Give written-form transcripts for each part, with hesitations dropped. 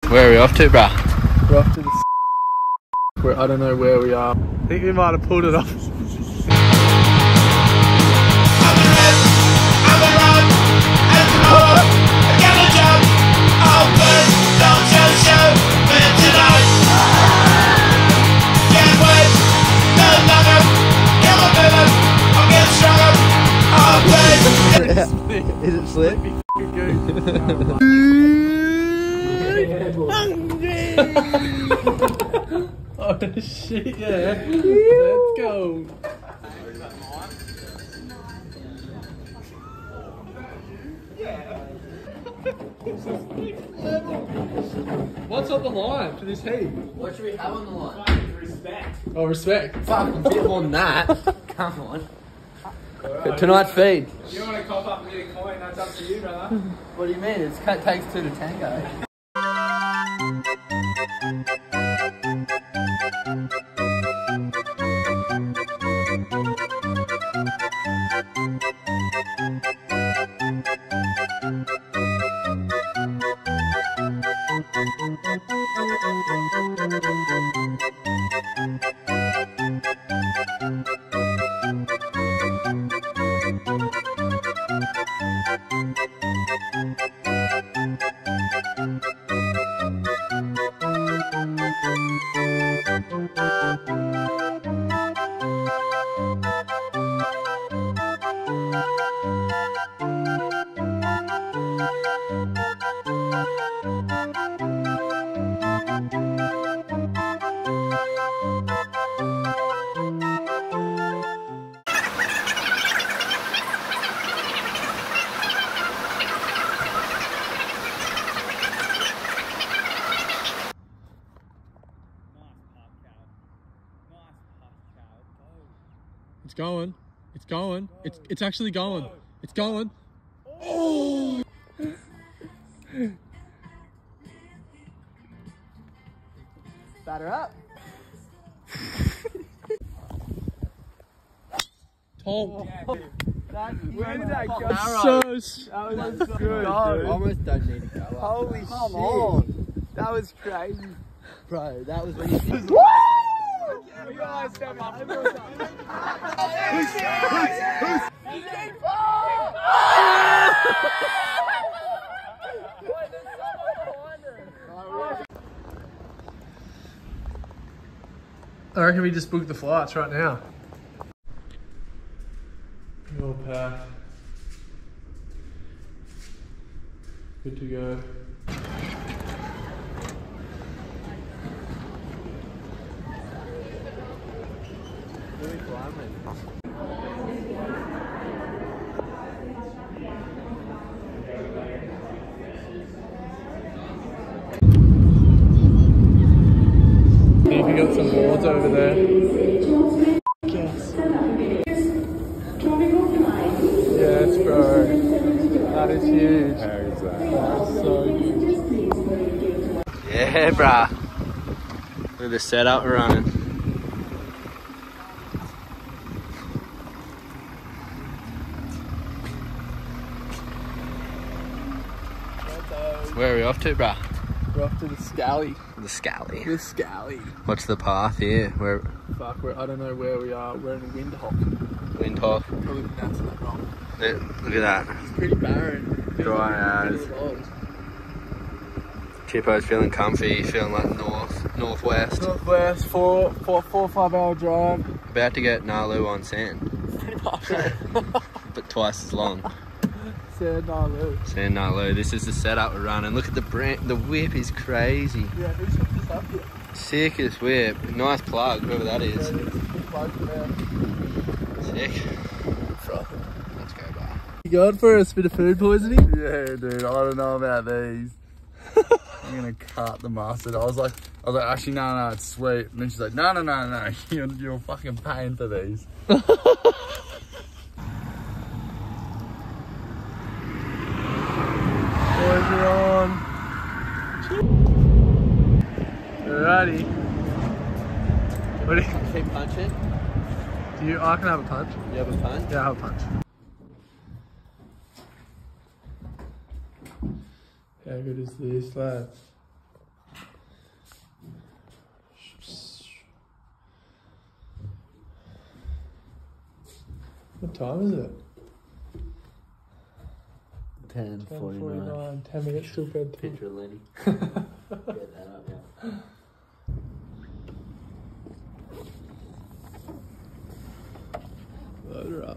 Where are we off to, bruh? We're off to the where I don't know where we are. I think we might have pulled it off. Is it slick? Oh shit, yeah. Let's go. What's on the line for this heat? What should we have on the line? Respect. Oh, respect. Fuck, a bit more than that. Come on. Tonight's feed. If you want to cough up and get a coin, that's up to you, brother. What do you mean? It takes two to tango. It's going. It's going. It's actually going. It's going. Oh! Batter up. Tom. Where did that go? So That was so good. Almost don't need to go up. Holy Come shit. on. That was crazy. Bro, that was when you did. We guys step up. I reckon we just booked the flights right now. All packed. Good to go. I think we got some boards over there. Yes. Yes, bro. That is huge. That's so huge. Yeah, bruh. Look at the setup we're running. Where are we off to, bruh? We're off to the Scally. The Scally. The Scally. What's the path here? Where? Fuck, I don't know where we are. We're in Windhoek. Windhoek. Probably pronouncing that wrong. Look at that. It's pretty barren. Dry as. Chippo's feeling comfy, feeling like northwest. Northwest, 4 or 5 hour drive. About to get Nalu on sand, Pretty much. but twice as long. Sand Nalu. Sand Nalu. This is the setup we're running. Look at the the whip is crazy. Yeah, who's hooked this up here? Sickest whip. Nice plug, whoever that is. Sick. Let's go, bye. You going for a bit of food poisoning? Yeah, dude. I don't know about these. I'm gonna cut the mustard. I was like, actually, no, it's sweet. And then she's like, no. You're fucking paying for these. Boys are on. Alrighty. What do you Keep punching. I can have a punch. You have a punch? Yeah, I'll have a punch. How good is this, lads? What time is it? 10:49. 10 minutes till bedtime. Picture of Lenny. Get that up, yeah. Load her up.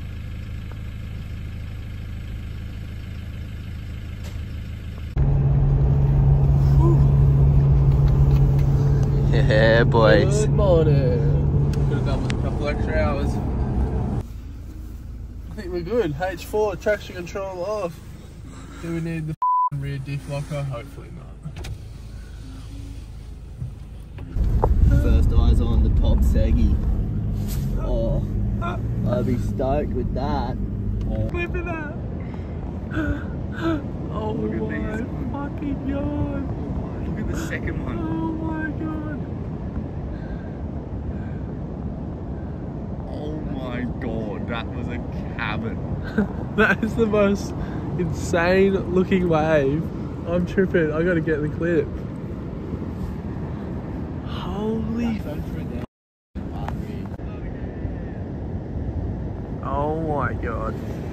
Yeah, boys. Good morning. Could have done with a couple extra hours. I think we're good. H4, traction control off. Do we need the rear diff locker? Hopefully not. First eyes on the top seggy. Oh, I'll be stoked with that. Oh. Clip of that. Oh my fucking god. Look at the second one. Oh my god. Oh my god, that was a cabin. That is the most insane looking wave. I'm tripping. I gotta get the clip. Holy. Oh my god.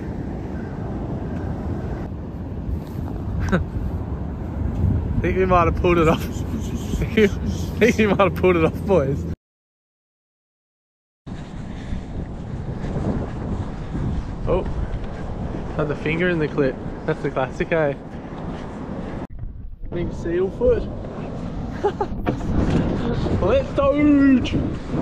I think we might have pulled it off. I think we might have pulled it off, boys. Oh, had the finger in the clip. That's the classic, eh? Big seal foot. Let's do.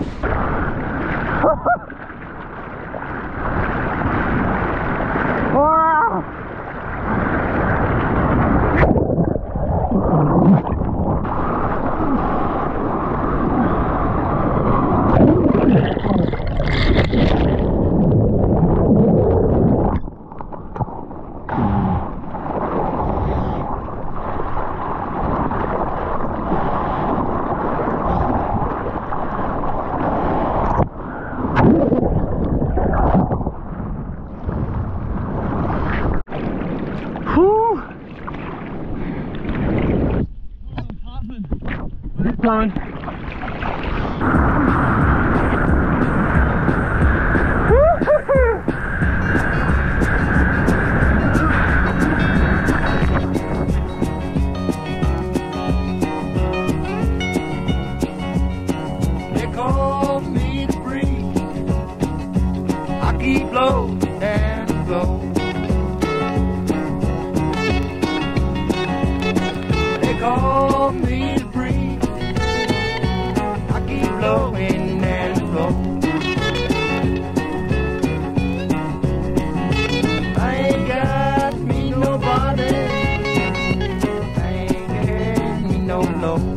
Coming. They call me the breeze. I keep low and low. They call me the breeze. Blowing and blowing. I ain't got me nobody. I ain't got me no low.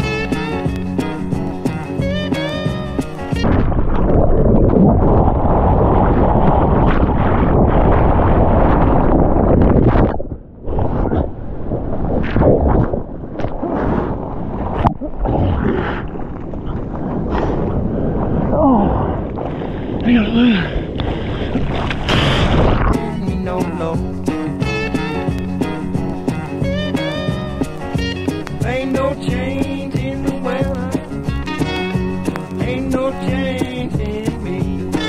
I gotta learn. Me no low. Ain't no change in the weather. Ain't no change in me.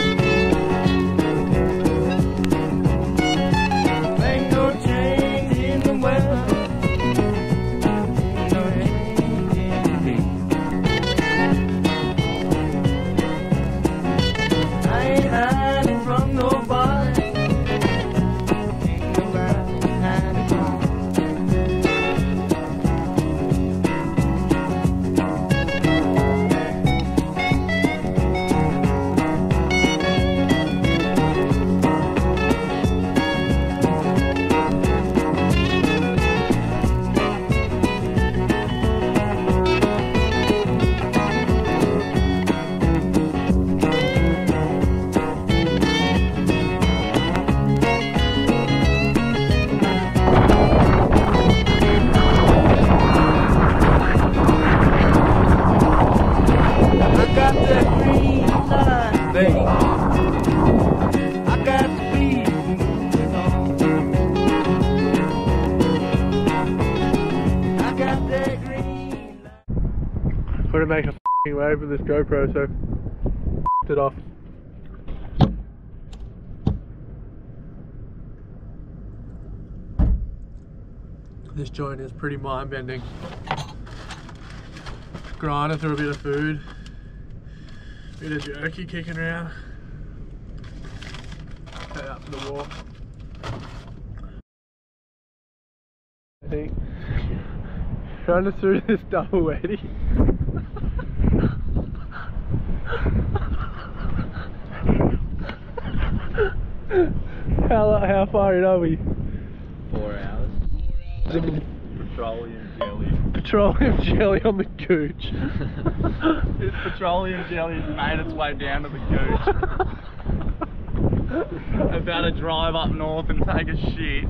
Ain't no change in the weather. Ain't no change in me. I ain't hiding from nobody. Ain't nobody hiding from. I got that green line, baby. I got the beat moving on. I got that green line. Couldn't make a f***ing wave with this GoPro, so f***ed it off. This joint is pretty mind-bending. Grinding through a bit of food. Bit of jerky kicking around. Head out for the walk. I think. Trying to through this double weddy. How far in are we? 4 hours. Petroleum jelly. Petroleum jelly on the gooch. This petroleum jelly's made its way down to the gooch. About to drive up north and take a shit.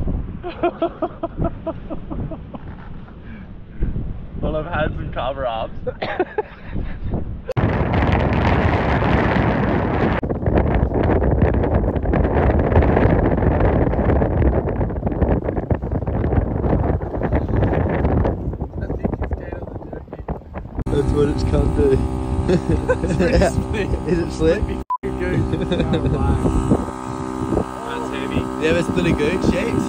Well, I've had some cover-ups. That's what it's come to. Is it slip? That's heavy. You ever split a gooch, Shakes?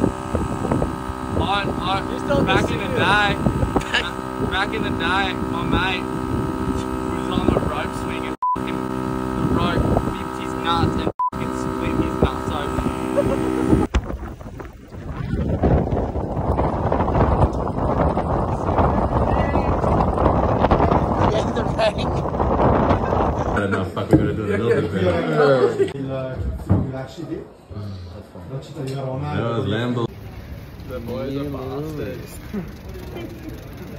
Back in the day, my mate was on the rope swing and the rope whipped his nuts and split his nuts open. No, fuck, we gotta do it a little bit better. That was Lambo. The boys are bastards.